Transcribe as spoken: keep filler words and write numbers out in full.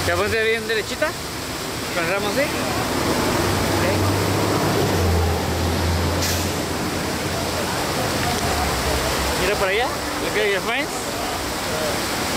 ¿Te pones bien derechita? Con el ramo así. Okay. Mira por allá. Look at your friends.